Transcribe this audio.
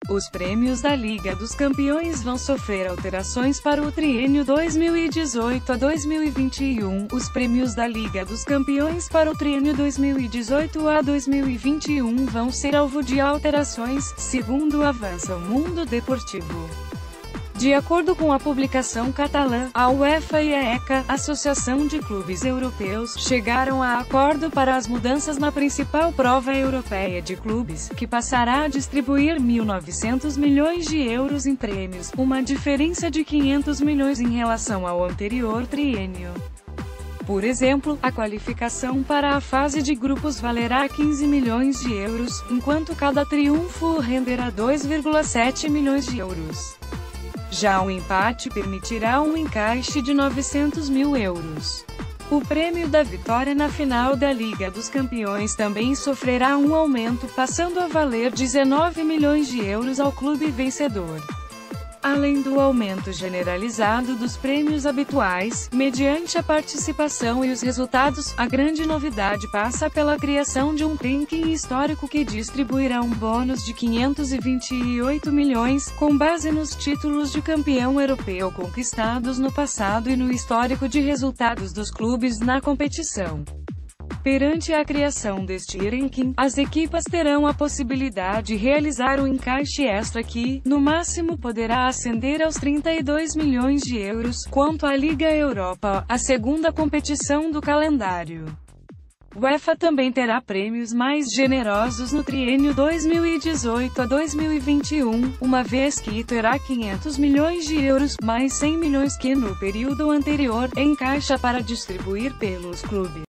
Os prêmios da Liga dos Campeões vão sofrer alterações para o triênio 2018 a 2021. Os prêmios da Liga dos Campeões para o triênio 2018 a 2021 vão ser alvo de alterações, segundo avança o Mundo Deportivo. De acordo com a publicação catalã, a UEFA e a ECA, Associação de Clubes Europeus, chegaram a acordo para as mudanças na principal prova europeia de clubes, que passará a distribuir 1.900 milhões de euros em prêmios, uma diferença de 500 milhões em relação ao anterior triênio. Por exemplo, a qualificação para a fase de grupos valerá 15 milhões de euros, enquanto cada triunfo renderá 2,7 milhões de euros. Já o empate permitirá um encaixe de 900 mil euros. O prêmio da vitória na final da Liga dos Campeões também sofrerá um aumento, passando a valer 19 milhões de euros ao clube vencedor. Além do aumento generalizado dos prêmios habituais, mediante a participação e os resultados, a grande novidade passa pela criação de um ranking histórico que distribuirá um bônus de 528 milhões, com base nos títulos de campeão europeu conquistados no passado e no histórico de resultados dos clubes na competição. Perante a criação deste ranking, as equipas terão a possibilidade de realizar um encaixe extra que, no máximo, poderá ascender aos 32 milhões de euros. Quanto à Liga Europa, a segunda competição do calendário, a UEFA também terá prêmios mais generosos no triênio 2018 a 2021, uma vez que terá 500 milhões de euros, mais 100 milhões que no período anterior, em caixa para distribuir pelos clubes.